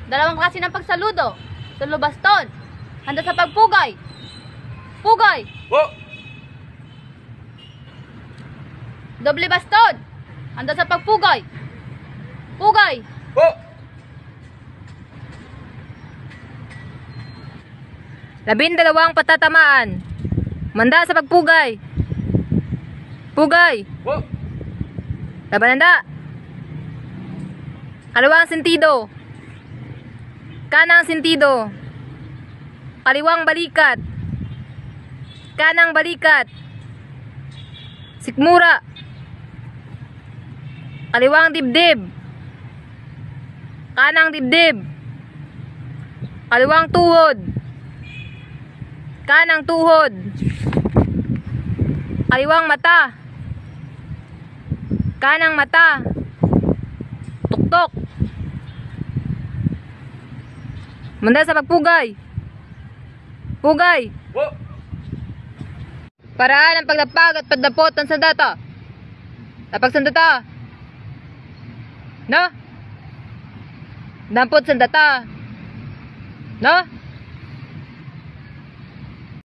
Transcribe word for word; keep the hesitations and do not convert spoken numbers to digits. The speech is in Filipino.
Dalawang klase ng pagsaludo. Saludo baston. Handa sa pagpugay. Pugay. Po. Doble baston. Handa sa pagpugay. Pugay. Po. Labindalawang patatamaan. Manda sa pagpugay. Pugay. Po. Labananda. Kalawang sentido. Kanang sentido. Kaliwang balikat. Kanang balikat. Sikmura. Kaliwang dibdib. Kanang dibdib. Kaliwang tuhod. Kanang tuhod. Kaliwang mata. Kanang mata. Tuktok. Manda sa pagpugay. Pugay. Po. Paraan ang paglapag at pagdampot ng sandata. Lapag sandata. No? Dampot sandata. No?